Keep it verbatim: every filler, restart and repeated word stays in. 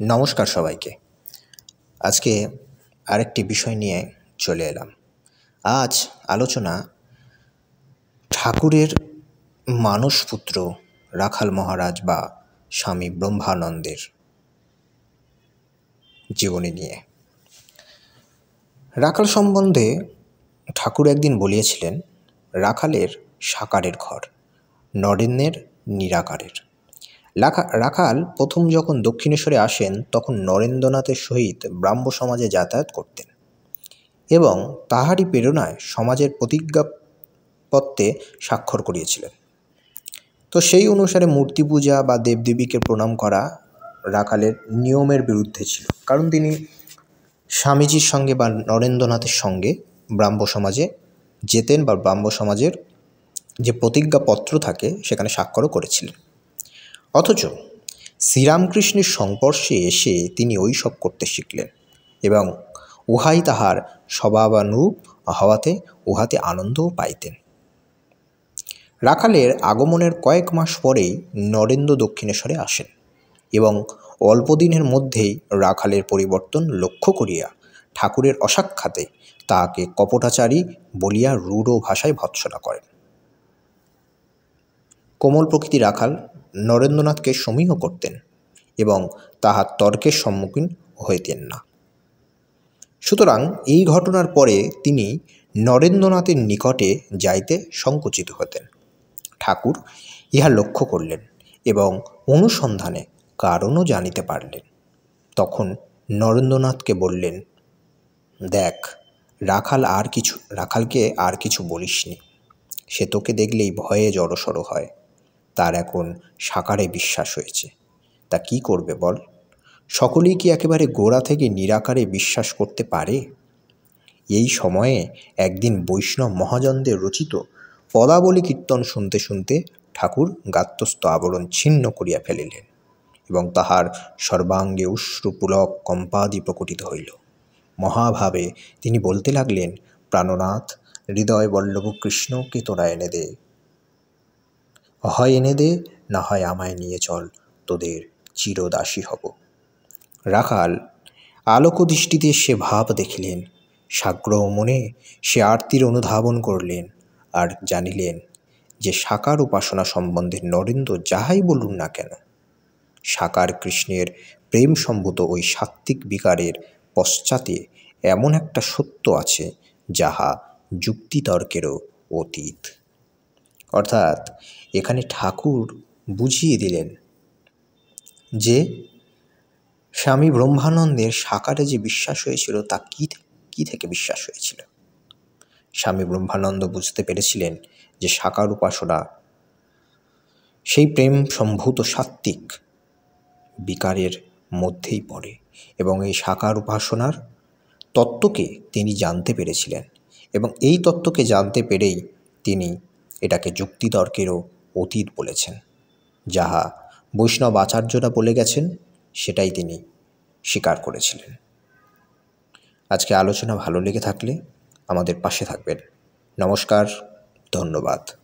নমস্কার সবাইকে। আজকে আরেকটি বিষয় নিয়ে চলে এলাম। আজ আলোচনা ঠাকুরের মানসপুত্র রাখাল মহারাজ বা স্বামী ব্রহ্মানন্দের জীবনী নিয়ে। রাখাল সম্বন্ধে ঠাকুর একদিন বলিয়েছিলেন, রাখালের সাকারের ঘর, নরেন্দ্রের নিরাকারের। রাখা রাখাল প্রথম যখন দক্ষিণেশ্বরে আসেন তখন নরেন্দ্রনাথের সহিত ব্রাহ্ম সমাজে যাতায়াত করতেন এবং তাহারই প্রেরণায় সমাজের প্রতিজ্ঞাপত্রে স্বাক্ষর করিয়েছিলেন। তো সেই অনুসারে মূর্তি পূজা বা দেবদেবীকে প্রণাম করা রাখালের নিয়মের বিরুদ্ধে ছিল, কারণ তিনি স্বামীজির সঙ্গে বা নরেন্দ্রনাথের সঙ্গে ব্রাহ্ম সমাজে যেতেন বা ব্রাহ্ম সমাজের যে প্রতিজ্ঞাপত্র থাকে সেখানে স্বাক্ষরও করেছিলেন। অথচ শ্রীরামকৃষ্ণের সংস্পর্শে এসে তিনি ওই সব করতে শিখলেন এবং উহাই তাহার স্বভাবানুরূপ হওয়াতে উহাতে আনন্দও পাইতেন। রাখালের আগমনের কয়েক মাস পরেই নরেন্দ্র দক্ষিণেশ্বরে আসেন এবং অল্পদিনের মধ্যেই রাখালের পরিবর্তন লক্ষ্য করিয়া ঠাকুরের অসাক্ষাতে তাহাকে কপটাচারী বলিয়া রূঢ় ভাষায় ভর্ৎসনা করেন। কোমল প্রকৃতি রাখাল নরেন্দ্রনাথকে সমীহ করতেন এবং তাহার তর্কের সম্মুখীন হইতেন না। সুতরাং এই ঘটনার পরে তিনি নরেন্দ্রনাথের নিকটে যাইতে সংকুচিত হতেন। ঠাকুর ইহা লক্ষ্য করলেন এবং অনুসন্ধানে কারণও জানিতে পারলেন। তখন নরেন্দ্রনাথকে বললেন, দেখ, রাখাল আর কিছু রাখালকে আর কিছু বলিসনি। সে তোকে দেখলেই ভয়ে জড়সড় হয়। তার এখন সাকারে বিশ্বাস হয়েছে। তা কি করবে বল? সকলেই কি একেবারে গোড়া থেকে নিরাকারে বিশ্বাস করতে পারে? এই সময়ে একদিন বৈষ্ণব মহাজনদের রচিত পদাবলী কীর্তন শুনতে শুনতে ঠাকুর গাত্রস্থ আবরণ ছিন্ন করিয়া ফেলিলেন এবং তাহার সর্বাঙ্গে অশ্রুপুলক কম্পাদি প্রকটিত হইল। মহাভাবে তিনি বলতে লাগলেন, প্রাণনাথ, হৃদয় বল্লভ কৃষ্ণকে তোরা এনে দে, হয় এনে দে, না হয় আমায় নিয়ে চল, তোদের চিরদাসী হব। রাখাল আলোকদৃষ্টিতে সে ভাব দেখিলেন, সাগ্রহ মনে সে আরতির অনুধাবন করলেন আর জানিলেন যে সাকার উপাসনা সম্বন্ধে নরেন্দ্র যাহাই বলুন না কেন, সাকার কৃষ্ণের প্রেম সম্ভূত ওই সাত্ত্বিক বিকারের পশ্চাতে এমন একটা সত্য আছে যাহা যুক্তিতর্কেরও অতীত। অর্থাৎ এখানে ঠাকুর বুঝিয়ে দিলেন যে স্বামী ব্রহ্মানন্দের সাকারে যে বিশ্বাস হয়েছিল তা কী কী থেকে বিশ্বাস হয়েছিল। স্বামী ব্রহ্মানন্দ বুঝতে পেরেছিলেন যে সাকার উপাসনা সেই প্রেম সম্ভূত সাত্ত্বিক বিকারের মধ্যেই পড়ে এবং এই সাকার উপাসনার তত্ত্বকে তিনি জানতে পেরেছিলেন এবং এই তত্ত্বকে জানতে পেরেই তিনি এটাকে যুক্তিতর্কেরও অতীত বলেছেন। যাহা বৈষ্ণব আচার্যরা বলে গেছেন সেটাই তিনি স্বীকার করেছিলেন। আজকে আলোচনা ভালো লেগে থাকলে আমাদের পাশে থাকবেন। নমস্কার, ধন্যবাদ।